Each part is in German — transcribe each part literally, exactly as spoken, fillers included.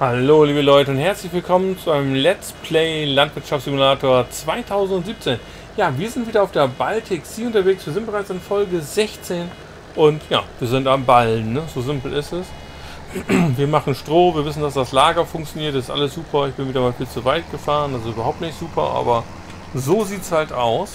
Hallo liebe Leute und herzlich willkommen zu einem Let's Play Landwirtschaftssimulator zweitausendsiebzehn. Ja, wir sind wieder auf der Baltic Sea unterwegs, wir sind bereits in Folge sechzehn und ja, wir sind am Ballen, ne? So simpel ist es. Wir machen Stroh, wir wissen, dass das Lager funktioniert, das ist alles super. Ich bin wieder mal viel zu weit gefahren, also überhaupt nicht super, aber so sieht es halt aus.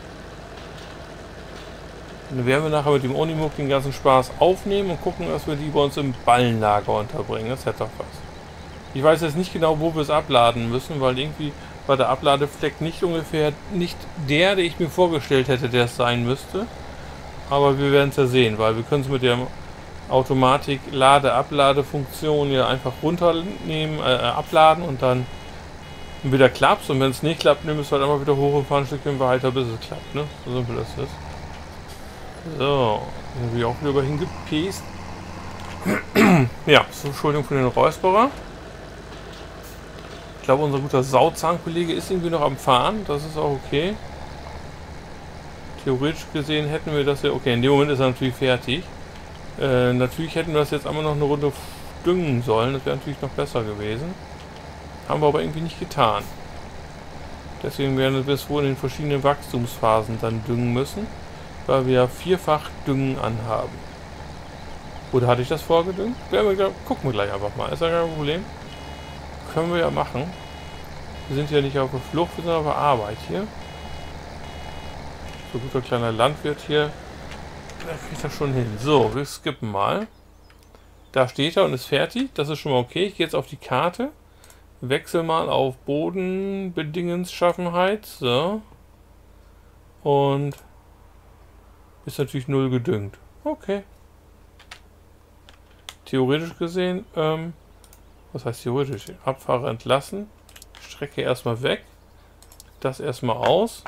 Dann werden wir nachher mit dem Unimog den ganzen Spaß aufnehmen und gucken, dass wir die bei uns im Ballenlager unterbringen. Das hätte doch was. Ich weiß jetzt nicht genau, wo wir es abladen müssen, weil irgendwie war der Abladefleck nicht ungefähr nicht der, der ich mir vorgestellt hätte, der es sein müsste. Aber wir werden es ja sehen, weil wir können es mit der Automatik-Lade-Ablade-Funktion ja einfach runternehmen, äh, abladen und dann wieder klappt. Und wenn es nicht klappt, nehmen wir es halt einfach wieder hoch und fahren ein Stückchen weiter, bis es klappt. Ne? So simpel ist es. So, irgendwie auch wieder hingepäst. Ja, so, Entschuldigung für den Räusperer. Ich glaube, unser guter Sauzahnkollege ist irgendwie noch am Fahren. Das ist auch okay. Theoretisch gesehen hätten wir das ja... Okay, in dem Moment ist er natürlich fertig. Äh, natürlich hätten wir das jetzt einmal noch eine Runde düngen sollen. Das wäre natürlich noch besser gewesen. Haben wir aber irgendwie nicht getan. Deswegen werden wir es wohl in den verschiedenen Wachstumsphasen dann düngen müssen. Weil wir vierfach Düngen anhaben. Oder hatte ich das vorgedüngt? Wir, gucken wir gleich einfach mal. Ist ja kein Problem. Können wir ja machen. Wir sind ja nicht auf der Flucht, wir sind auf der Arbeit hier. So ein guter kleiner Landwirt hier. Der kriegt das schon hin. So, wir skippen mal. Da steht er und ist fertig. Das ist schon mal okay. Ich gehe jetzt auf die Karte. Wechsel mal auf Bodenbedingungsschaffenheit. So. Und ist natürlich null gedüngt. Okay. Theoretisch gesehen, ähm, was heißt theoretisch? Abfahrer entlassen. Strecke erstmal weg. Das erstmal aus.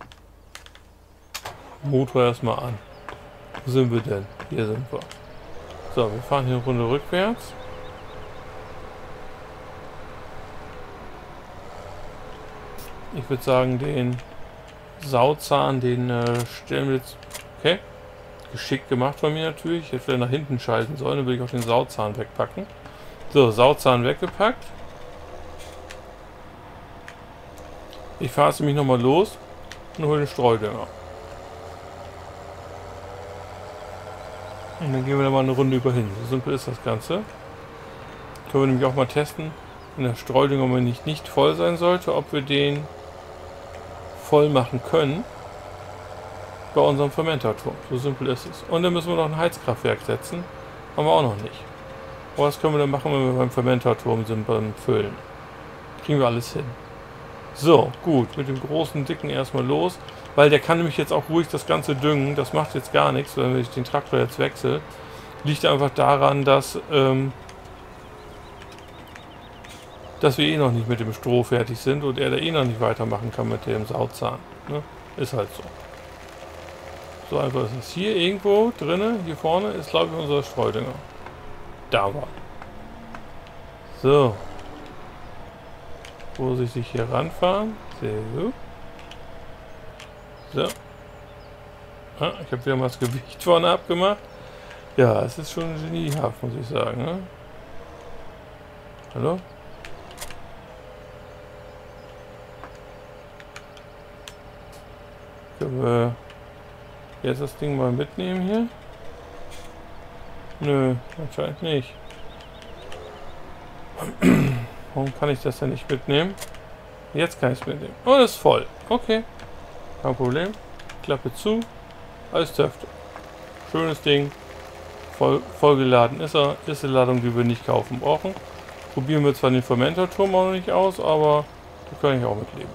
Motor erstmal an. Wo sind wir denn? Hier sind wir. So, wir fahren hier eine Runde rückwärts. Ich würde sagen, den Sauzahn, den äh, stellen wir jetzt... Okay. Geschickt gemacht von mir natürlich. Jetzt wieder nach hinten schalten sollen. Dann würde ich auch den Sauzahn wegpacken. So, Sauzahn weggepackt. Ich fahre es nämlich nochmal los und hole den Streudünger. Und dann gehen wir da mal eine Runde über hin. So simpel ist das Ganze. Können wir nämlich auch mal testen, wenn der Streudünger mal nicht, nicht voll sein sollte, ob wir den voll machen können bei unserem Fermenterturm. So simpel ist es. Und dann müssen wir noch ein Heizkraftwerk setzen. Haben wir auch noch nicht. Aber was können wir dann machen, wenn wir beim Fermenterturm sind, beim Füllen? Kriegen wir alles hin. So, gut. Mit dem großen, dicken erstmal los. Weil der kann nämlich jetzt auch ruhig das Ganze düngen. Das macht jetzt gar nichts, wenn ich den Traktor jetzt wechsle. Liegt einfach daran, dass, ähm, dass wir eh noch nicht mit dem Stroh fertig sind und er da eh noch nicht weitermachen kann mit dem Sauzahn. Ne? Ist halt so. So einfach ist es. Hier irgendwo drinne, hier vorne, ist glaube ich unser Streudünger. Da war. So. Vorsichtig hier ranfahren. So. So. Ah, ich habe wieder mal das Gewicht vorne abgemacht. Ja, es ist schon geniehaft, muss ich sagen. Ne? Hallo? Können wir jetzt das Ding mal mitnehmen hier? Nö, anscheinend nicht. Warum kann ich das denn nicht mitnehmen? Jetzt kann ich es mitnehmen. Oh, das ist voll. Okay. Kein Problem. Klappe zu. Alles dürfte. Schönes Ding. Voll, vollgeladen ist er. Ist eine Ladung, die wir nicht kaufen brauchen. Probieren wir zwar den Fermenterturm auch noch nicht aus, aber da kann ich auch mitleben.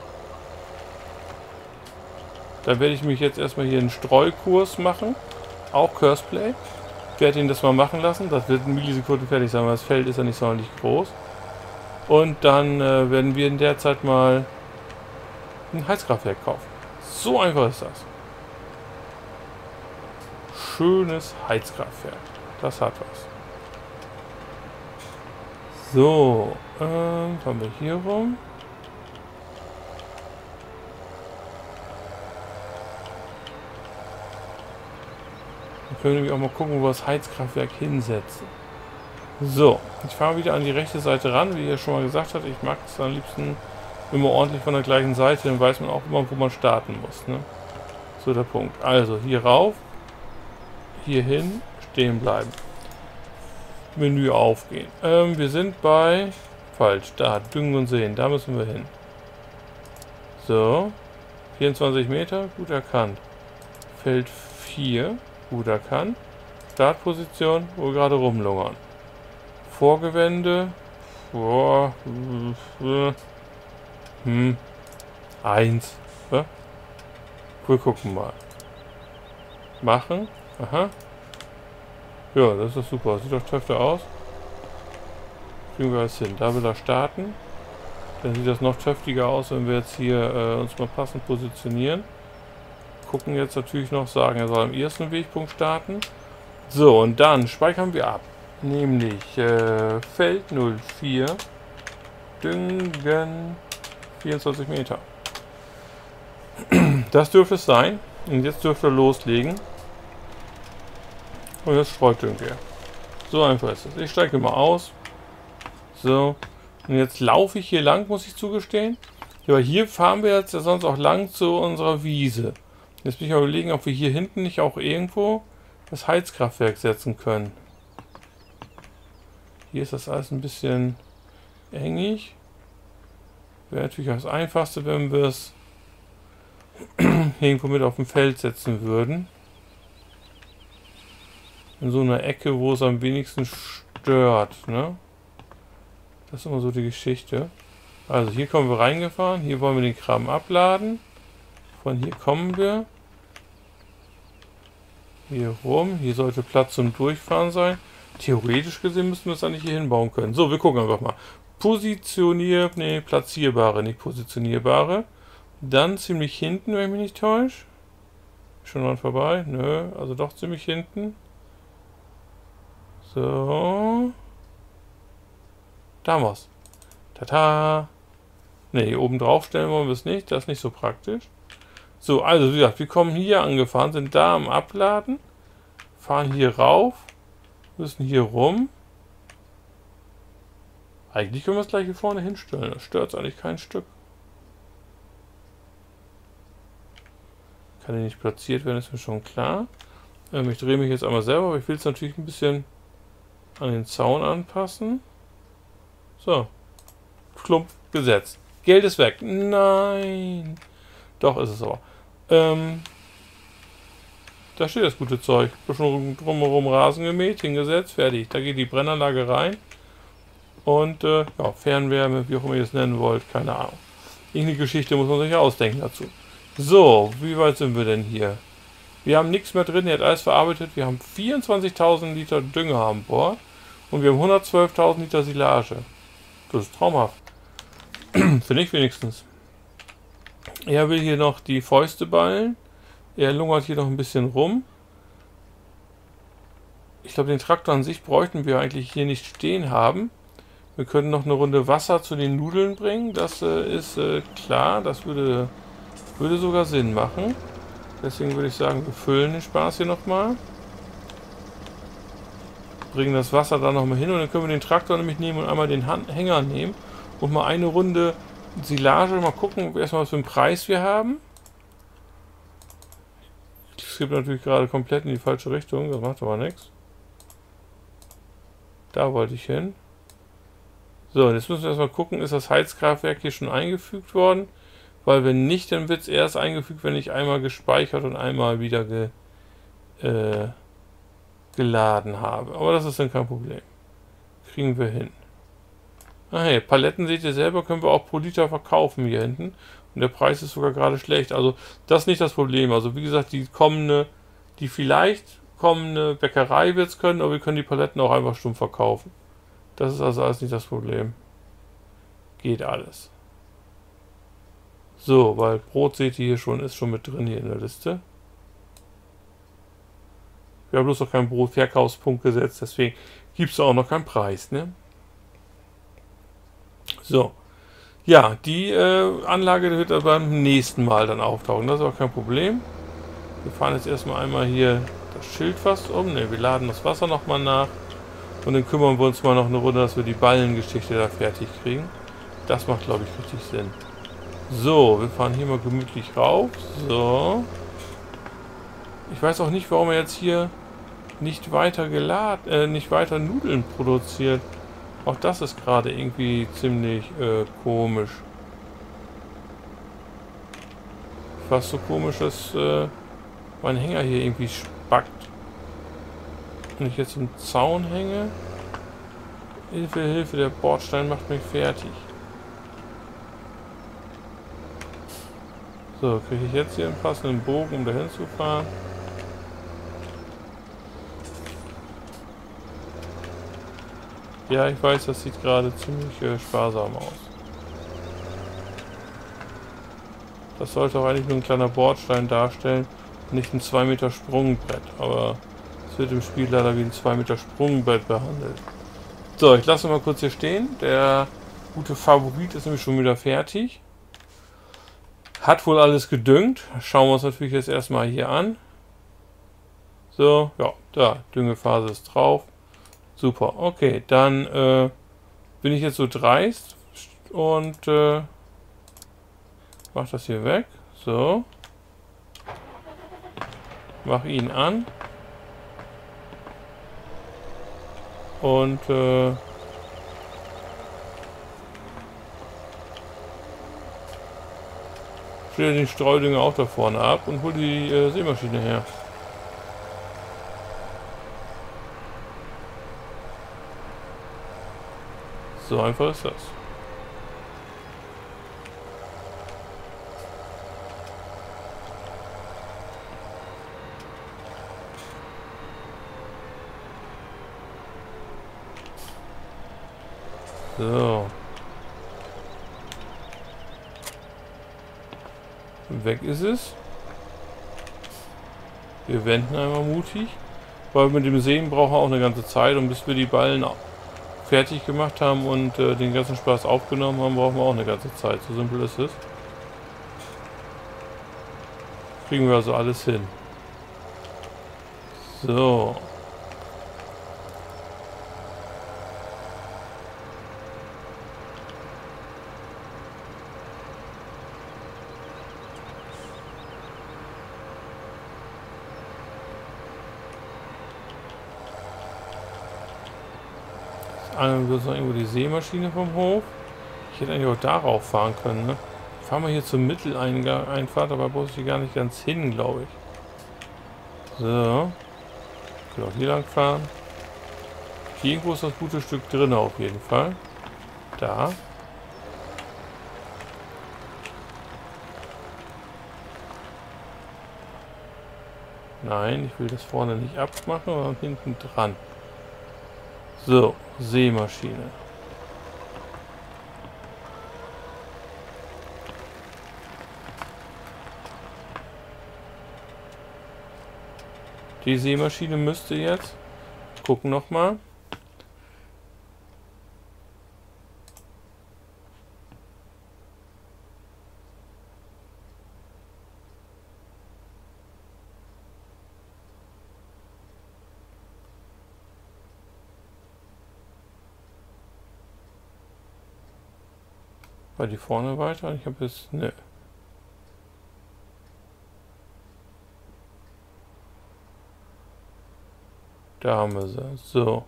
Dann werde ich mich jetzt erstmal hier einen Streukurs machen. Auch Curseplay. Ich werde ihn das mal machen lassen. Das wird in Millisekunden fertig sein, weil das Feld ist ja nicht sonderlich groß. Und dann äh, werden wir in der Zeit mal ein Heizkraftwerk kaufen. So einfach ist das. Schönes Heizkraftwerk. Das hat was. So, ähm, fahren wir hier rum. Dann können wir nämlich auch mal gucken, wo wir das Heizkraftwerk hinsetzen. So, ich fahre wieder an die rechte Seite ran, wie ich schon mal gesagt habe. Ich mag es am liebsten immer ordentlich von der gleichen Seite, dann weiß man auch immer, wo man starten muss. Ne? So der Punkt. Also hier rauf, hier hin, stehen bleiben. Menü aufgehen. Ähm, wir sind bei... Falsch, da, Düngen und Sehen, da müssen wir hin. So, vierundzwanzig Meter, gut erkannt. Feld vier, gut erkannt. Startposition, wo wir gerade rumlungern. Vorgewende. Boah. Hm. Eins. Ja? Wir gucken mal. Machen. Aha. Ja, das ist super. Sieht doch töfter aus. Kriegen wir alles hin. Da will er starten. Dann sieht das noch töftiger aus, wenn wir jetzt hier äh, uns mal passend positionieren. Gucken jetzt natürlich noch, sagen, er soll am ersten Wegpunkt starten. So, und dann speichern wir ab. Nämlich äh, Feld null vier, Düngen vierundzwanzig Meter. Das dürfte es sein. Und jetzt dürfte er loslegen. Und jetzt streut er. So einfach ist es. Ich steige mal aus. So. Und jetzt laufe ich hier lang, muss ich zugestehen. Ja, aber hier fahren wir jetzt ja sonst auch lang zu unserer Wiese. Jetzt bin ich mal überlegen, ob wir hier hinten nicht auch irgendwo das Heizkraftwerk setzen können. Hier ist das alles ein bisschen engig. Wäre natürlich das Einfachste, wenn wir es irgendwo mit auf dem Feld setzen würden. In so einer Ecke, wo es am wenigsten stört. Ne? Das ist immer so die Geschichte. Also hier kommen wir reingefahren. Hier wollen wir den Kram abladen. Von hier kommen wir. Hier rum. Hier sollte Platz zum Durchfahren sein. Theoretisch gesehen müssten wir es eigentlich hier hinbauen können. So, wir gucken einfach mal. Positionier, nee, platzierbare, nicht positionierbare. Dann ziemlich hinten, wenn ich mich nicht täusche. Schon mal vorbei? Nö, also doch ziemlich hinten. So. Da haben wir es. Tata. Ne, hier oben drauf stellen wollen wir es nicht. Das ist nicht so praktisch. So, also wie gesagt, wir kommen hier angefahren, sind da am Abladen. Fahren hier rauf. Müssen hier rum. Eigentlich können wir es gleich hier vorne hinstellen. Das stört eigentlich kein Stück. Kann hier nicht platziert werden, ist mir schon klar. Ähm, ich drehe mich jetzt einmal selber, aber ich will es natürlich ein bisschen an den Zaun anpassen. So. Klump gesetzt. Geld ist weg. Nein. Doch, ist es aber. Ähm, da steht das gute Zeug. Schon drumherum Rasen gemäht, hingesetzt, fertig. Da geht die Brennanlage rein. Und äh, ja, Fernwärme, wie auch immer ihr es nennen wollt, keine Ahnung. Irgendeine Geschichte muss man sich ausdenken dazu. So, wie weit sind wir denn hier? Wir haben nichts mehr drin, er hat alles verarbeitet. Wir haben vierundzwanzigtausend Liter Dünger an Bord. Und wir haben hundertzwölftausend Liter Silage. Das ist traumhaft. Finde ich wenigstens. Er will hier noch die Fäuste ballen. Er lungert hier noch ein bisschen rum. Ich glaube, den Traktor an sich bräuchten wir eigentlich hier nicht stehen haben. Wir können noch eine Runde Wasser zu den Nudeln bringen. Das äh, ist äh, klar. Das würde, würde sogar Sinn machen. Deswegen würde ich sagen, wir füllen den Spaß hier nochmal. Bringen das Wasser da nochmal hin und dann können wir den Traktor nämlich nehmen und einmal den Hand Hänger nehmen und mal eine Runde Silage, mal gucken, erstmal was für einen Preis wir haben. Es gibt natürlich gerade komplett in die falsche Richtung, das macht aber nichts. Da wollte ich hin. So, jetzt müssen wir erstmal gucken, ist das Heizkraftwerk hier schon eingefügt worden? Weil wenn nicht, dann wird es erst eingefügt, wenn ich einmal gespeichert und einmal wieder ge, äh, geladen habe. Aber das ist dann kein Problem. Kriegen wir hin. Ah, hey, Paletten seht ihr selber, können wir auch pro Liter verkaufen hier hinten. Und der Preis ist sogar gerade schlecht. Also das ist nicht das Problem. Also wie gesagt, die kommende, die vielleicht kommende Bäckerei wird es können, aber wir können die Paletten auch einfach stumpf verkaufen. Das ist also alles nicht das Problem. Geht alles. So, weil Brot seht ihr hier schon, ist schon mit drin hier in der Liste. Wir haben bloß noch keinen Brotverkaufspunkt gesetzt, deswegen gibt es auch noch keinen Preis, ne? So. Ja, die äh, Anlage wird aber beim nächsten Mal dann auftauchen. Das ist auch kein Problem. Wir fahren jetzt erstmal einmal hier das Schild fast um. Ne, wir laden das Wasser nochmal nach. Und dann kümmern wir uns mal noch eine Runde, dass wir die Ballengeschichte da fertig kriegen. Das macht, glaube ich, richtig Sinn. So, wir fahren hier mal gemütlich rauf. So. Ich weiß auch nicht, warum er jetzt hier nicht weiter geladen, äh, nicht weiter Nudeln produziert. Auch das ist gerade irgendwie ziemlich äh, komisch. Fast so komisch, dass äh, mein Hänger hier irgendwie spackt. Wenn ich jetzt im Zaun hänge. Hilfe, Hilfe, der Bordstein macht mich fertig. So, kriege ich jetzt hier einen passenden Bogen, um dahin zu fahren. Ja, ich weiß, das sieht gerade ziemlich äh, sparsam aus. Das sollte auch eigentlich nur ein kleiner Bordstein darstellen, nicht ein zwei Meter Sprungbrett. Aber es wird im Spiel leider wie ein zwei Meter Sprungbrett behandelt. So, ich lasse mal kurz hier stehen. Der gute Favorit ist nämlich schon wieder fertig. Hat wohl alles gedüngt. Schauen wir uns natürlich jetzt erstmal hier an. So, ja, da, Düngephase ist drauf. Super, okay, dann äh, bin ich jetzt so dreist und äh, mach das hier weg. So. Mach ihn an. Und äh, stelle den Streudünger auch da vorne ab und hol die äh, Sämaschine her. So einfach ist das. So. Weg ist es. Wir wenden einmal mutig. Weil mit dem Säen brauchen wir auch eine ganze Zeit. Und bis wir die Ballen fertig gemacht haben und äh, den ganzen Spaß aufgenommen haben, brauchen wir auch eine ganze Zeit. So simpel ist es. Kriegen wir also alles hin. So. Wir noch irgendwo die Sämaschine vom Hof. Ich hätte eigentlich auch darauf fahren können. Ne? Fahren wir hier zum Mitteleinfahrt, aber brauche ich hier gar nicht ganz hin, glaube ich. So. Ich kann auch hier lang fahren. Hier irgendwo ist das gute Stück drin auf jeden Fall. Da. Nein, ich will das vorne nicht abmachen, sondern hinten dran. So, Sämaschine. Die Sämaschine müsste jetzt, gucken noch mal. War die vorne weiter? Ich habe jetzt, ne. Da haben wir sie. So.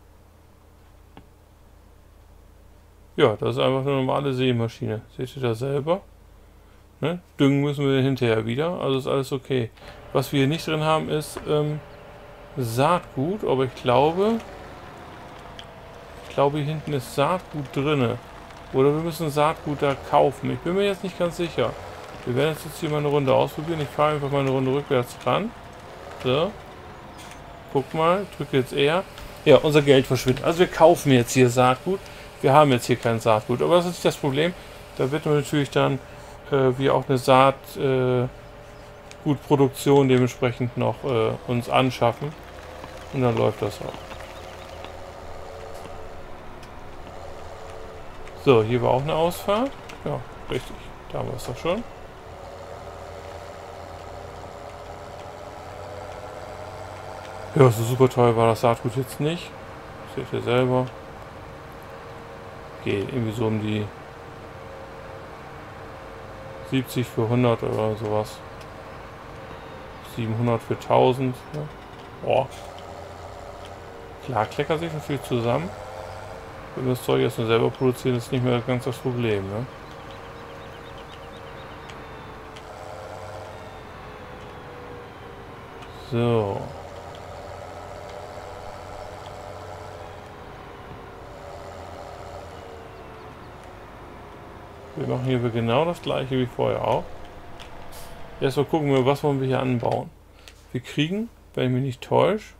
Ja, das ist einfach eine normale Sämaschine. Seht ihr das selber? Ne? Düngen müssen wir hinterher wieder. Also ist alles okay. Was wir hier nicht drin haben, ist ähm, Saatgut. Aber ich glaube, ich glaube, hier hinten ist Saatgut drin. Oder wir müssen Saatgut da kaufen. Ich bin mir jetzt nicht ganz sicher. Wir werden jetzt hier mal eine Runde ausprobieren. Ich fahre einfach mal eine Runde rückwärts ran. So. Guck mal, ich drücke jetzt eher. Ja, unser Geld verschwindet. Also wir kaufen jetzt hier Saatgut. Wir haben jetzt hier kein Saatgut. Aber das ist nicht das Problem. Da wird man natürlich dann äh, wie auch eine Saatgutproduktion äh, dementsprechend noch äh, uns anschaffen. Und dann läuft das auch. So, hier war auch eine Ausfahrt. Ja, richtig. Da haben wir es doch schon. Ja, so super toll war das Saatgut jetzt nicht. Seht ihr selber. Geht irgendwie so um die siebzig für hundert oder sowas. siebenhundert für tausend. Ne? Boah. Klar, kleckert sich natürlich zusammen. Wenn wir das Zeug jetzt nur selber produzieren, ist nicht mehr ganz das Problem. Ne? So. Wir machen hier genau das gleiche wie vorher auch. Erstmal gucken wir, was wollen wir hier anbauen. Wir kriegen, wenn ich mich nicht täusche.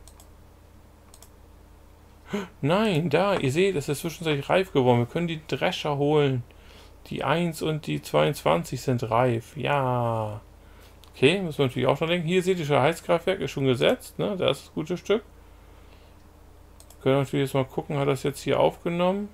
Nein, da, ihr seht, es ist zwischenzeitlich reif geworden. Wir können die Drescher holen. Die eins und die zweiundzwanzig sind reif. Ja. Okay, müssen wir natürlich auch schon denken. Hier seht ihr schon, Heizkraftwerk ist schon gesetzt. Ne? Das ist das gute Stück. Wir können natürlich jetzt mal gucken, hat das jetzt hier aufgenommen?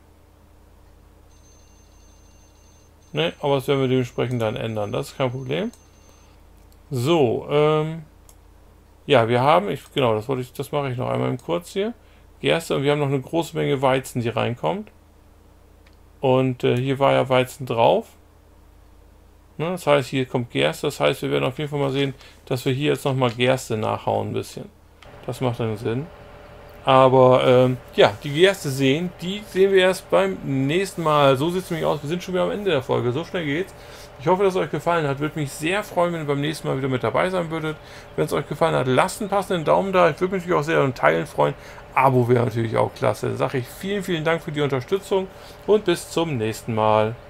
Ne, aber das werden wir dementsprechend dann ändern. Das ist kein Problem. So, ähm. Ja, wir haben, ich, genau, das wollte ich, das mache ich noch einmal kurz hier. Gerste und wir haben noch eine große Menge Weizen, die reinkommt. Und äh, hier war ja Weizen drauf. Ne, das heißt, hier kommt Gerste. Das heißt, wir werden auf jeden Fall mal sehen, dass wir hier jetzt nochmal Gerste nachhauen ein bisschen. Das macht dann Sinn. Aber ähm, ja, die Gerste sehen, die sehen wir erst beim nächsten Mal. So sieht es nämlich aus. Wir sind schon wieder am Ende der Folge. So schnell geht's. Ich hoffe, dass es euch gefallen hat. Würde mich sehr freuen, wenn ihr beim nächsten Mal wieder mit dabei sein würdet. Wenn es euch gefallen hat, lasst einen passenden Daumen da. Ich würde mich natürlich auch sehr an Teilen freuen. Abo wäre natürlich auch klasse. Dann sage ich vielen, vielen Dank für die Unterstützung und bis zum nächsten Mal.